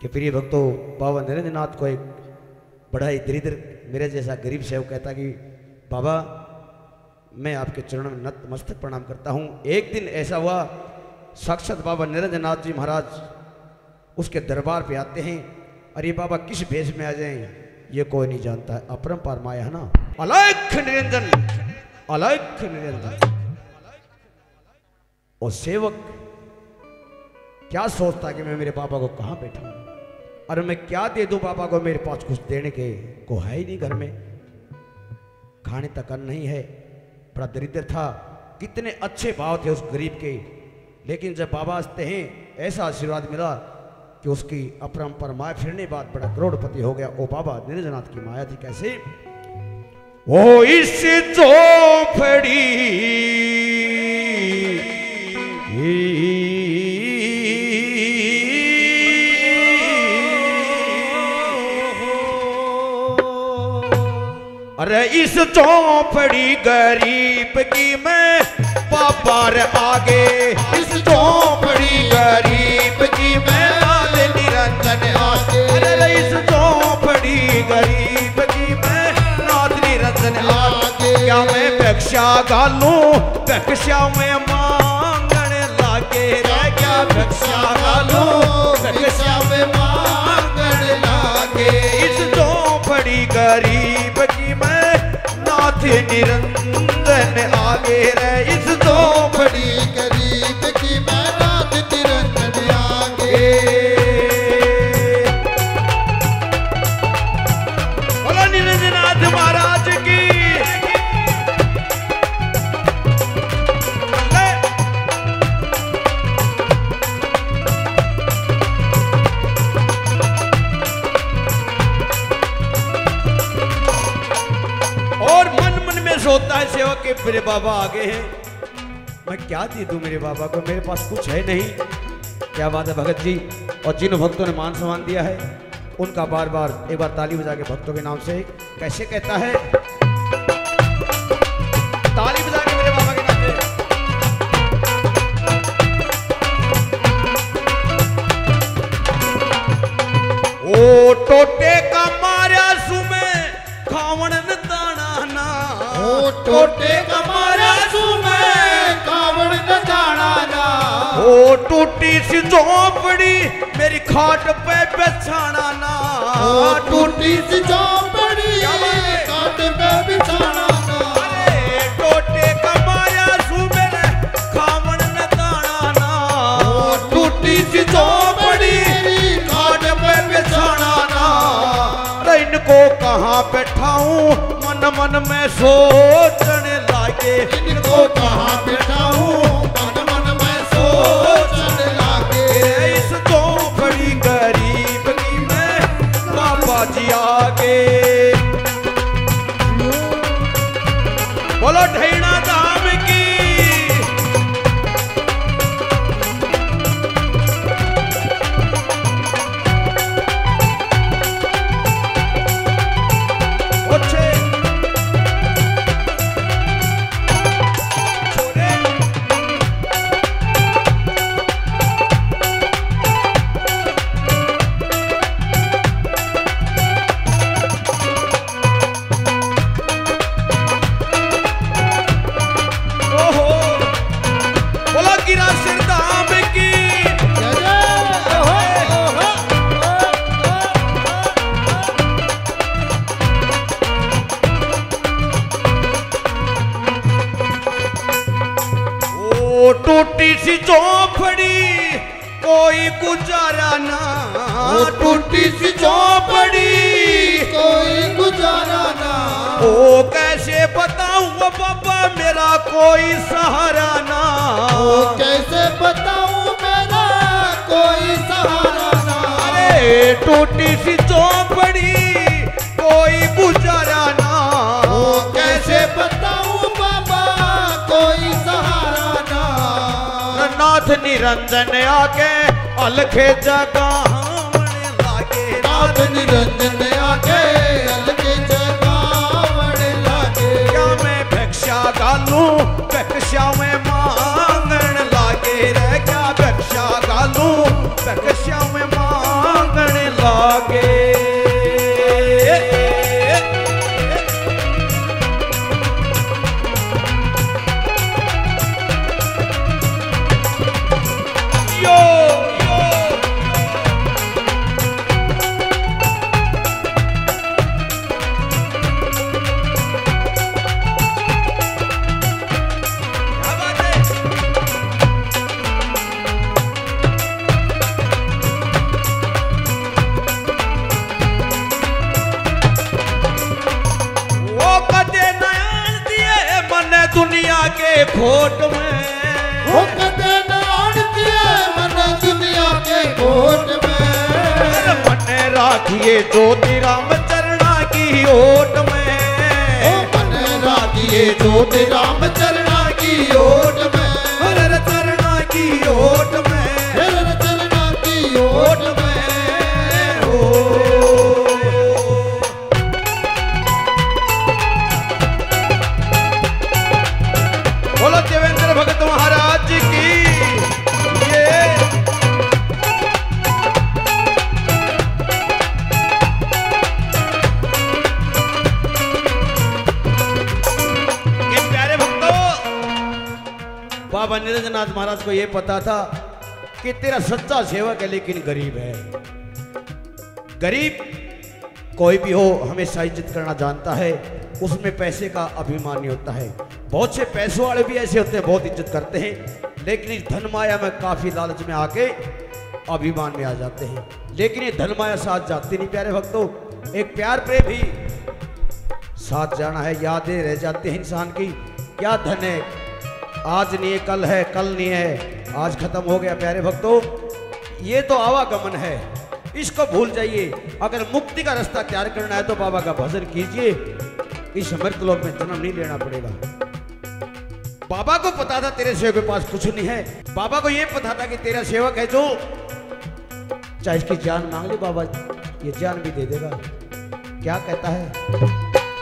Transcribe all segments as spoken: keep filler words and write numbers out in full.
कि प्रिय भक्तों, बाबा नरेंद्र नाथ को एक बड़ा ही दरिद्र मेरे जैसा गरीब सेवक कहता कि बाबा मैं आपके चरणों में नतमस्तक प्रणाम करता हूँ। एक दिन ऐसा हुआ, साक्षात बाबा नरेंद्र नाथ जी महाराज उसके दरबार पे आते हैं। अरे बाबा किस भेष में आ जाएं ये कोई नहीं जानता है, अपरंपार माया है ना। अलख निरंजन, अलख निरंजन। और सेवक क्या सोचता कि मैं मेरे बाबा को कहाँ बैठाऊं, और मैं क्या दे दूं बाबा को, मेरे पास कुछ देने के को है ही नहीं घर में, खाने तक अन्न नहीं है, बड़ा दरिद्र था। कितने अच्छे भाव थे उस गरीब के, लेकिन जब बाबा आते हैं ऐसा आशीर्वाद मिला कि उसकी अपरंपार माया फिरने बाद बड़ा करोड़पति हो गया। ओ बाबा नरेंद्र नाथ की माया थी कैसे, ओ इस चौपड़ी अरे इस चौपड़ी गरीब की मैं बाबा रे आगे, इस चौपड़ी गरीब की मैं नाथ निरंजन आगे। अरे इस चौपड़ी गरीब की मैं नाथ निरंजन आगे। क्या मैं भिक्षा गालूं, भिक्षा में मांगने लागे रे, क्या भिक्षा गालूं, भिक्षा में मांगने लागे। इस चौपड़ी गरीब की मैं नाथ निरंजन आगे रे, इस चौपड़ी गरीब की मैं नाथ निरंजन आगे। बोलो निरंजन नाथ महाराज की। और मन मन में सोचता है सेवक के मेरे बाबा आगे हैं, मैं क्या दे दूं मेरे बाबा को, मेरे पास कुछ है नहीं। क्या बात है भगत जी। और जिन भक्तों ने मान सम्मान दिया है उनका बार बार एक बार ताली बजा के भक्तों के नाम से कैसे कहता है, ताली बजा के मेरे बाबा के नाम से। ओ टोटे का मारा सुमे खावण न दाना ना, ओ टोटे का मारा सुमे कावड़ न जाना ना। ओ टूटी सी झोंपड़ी मेरी खाट पे बिछाना ना, ओ टूटी सी झोंपड़ी खाट पे बिछाना ना। अरे टोटे का मारा सुमे खावण न दाना ना, ओ टूटी सी झोंपड़ी खाट पे बिछाना ना। अरे इनको कहाँ बैठाऊं मन मन में सोचने लागे, इनको कहाँ बिठाऊं मन मन में सोचने लागे। इस झोंपड़ी गरीब की मैं बाबा जी आगे। बोलो ढैना धाम की। अच्छे टूटी सी झोंपड़ी कोई गुजारा ना, ओ टूटी सी झोंपड़ी कोई गुजारा ना। ओ कैसे बताऊं वो बाबा मेरा कोई सहारा ना, ओ कैसे बताऊं मेरा कोई सहारा ना। अरे टूटी सी झोंपड़ी कोई गुजारा ना, ओ कैसे बताऊं बाबा कोई सहारा ना। नाथ निरंजन आके अलखे जगावने लागे, नाथ निरंजन आके अलखे जगावने लागे। क्या मैं भिक्षा गालूं भिक्षा में मांगने लागे रे, क्या भिक्षा गालूं भिक्षा में मांगने दुनिया के खोट में वो कदे न आड़ती है मन दुनिया के खोट में मन राखिए ज्योति राम चरणा की ओट में ओ मन राखिए ज्योति राम चरणा की ओट में हर चरणा की ओट में हर चरणा की ओट में हो बोलो देवेंद्र भगत महाराज की ये ये प्यारे भक्तों, बाबा निरंजनाथ महाराज को यह पता था कि तेरा सच्चा सेवक है लेकिन गरीब है। गरीब कोई भी हो हमेशा इज्जत करना जानता है, उसमें पैसे का अभिमान नहीं होता है। बहुत से पैसों वाले भी ऐसे होते हैं, बहुत इज्जत करते हैं, लेकिन इस धन माया में काफी लालच में आके अभिमान में आ जाते हैं। लेकिन ये धन माया साथ जाती नहीं प्यारे भक्तों। एक प्यार पे भी साथ जाना है, यादें रह जाती हैं इंसान की। क्या धन है, आज नहीं है कल है, कल नहीं है आज खत्म हो गया प्यारे भक्तों। ये तो आवागमन है, इसको भूल जाइए। अगर मुक्ति का रास्ता तैयार करना है तो बाबा का भजन कीजिए, इस अमृत लोक में जन्म नहीं लेना पड़ेगा। बाबा को पता था तेरे सेवक के पास कुछ नहीं है। बाबा को यह पता था कि तेरा सेवक है जो चाहे इसकी जान मांग ले बाबा ये जान भी दे देगा। क्या कहता है?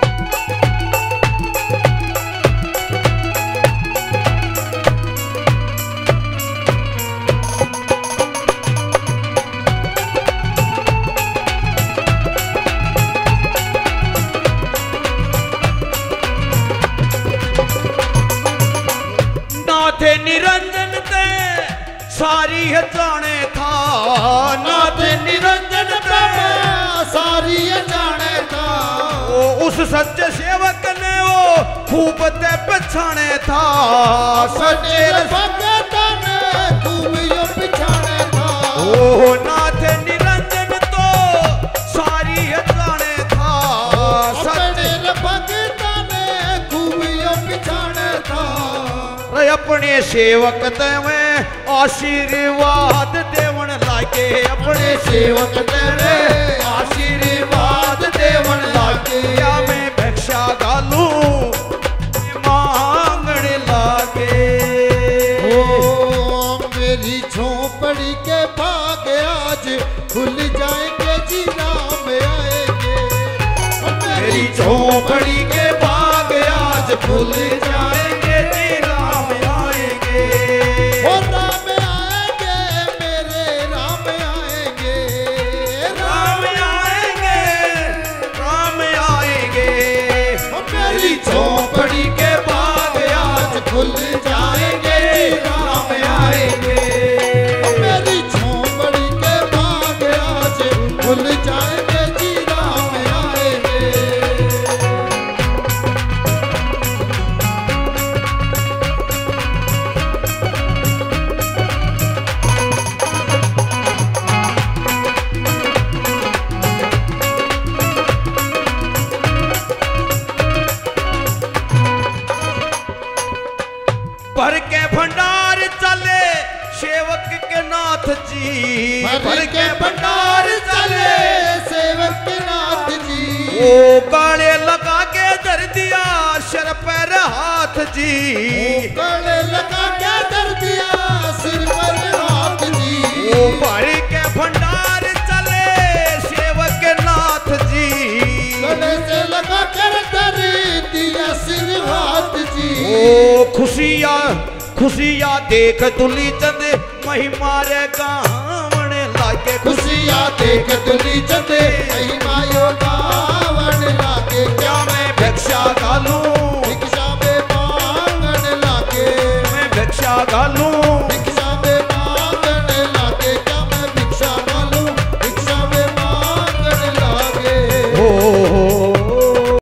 निरंजन ते सारी है जाने था, नाथ निरंजन ते सारी है जाने था। वो उस सच्चे सेवक ने वो खूब ते पछाने था, सच्चे भगत ने खूब यो पछाने था। ओ नाथ निरंजन तो सारी है जाने था, सच्चे भगत ने खूब यो पछाने था। अपने सेवक में आशीर्वाद देवन लागे, अपने सेवक में आशीर्वाद देवन लागे। या मैं भिक्षा गालू मांगने लागे। ओ मेरी झोपड़ी के भाग आज खुल जाएंगे जी राम आएंगे। मेरी झोपड़ी के भाग आज खुल जाएंगे जी राम आएंगे। ओ राम आएंगे मेरे राम आएंगे। राम आएंगे राम आएंगे। मेरी झोपड़ी के भाग आज खुल जाएंगे राम आएंगे। मेरी झोपड़ी के भाग आज खुल जाएंगे जी राम आएंगे। भर के भंडार चले सेवक के नाथ जी, भर के भंडार चले सेवक के नाथ जी। ओ काले लगा के धर दिया सिर पर हाथ जी। गले लगा के धर दिया सिर पर हाथ जी। ओ भर के भंडार चले सेवक के नाथ जी। गले से लगा कर धर दिया सिर हाथ जी। ओ खुशियाँ खुशियाँ देख दुली चंद महिमा रे गावने लागे। खुशियाँ देख दुली चंद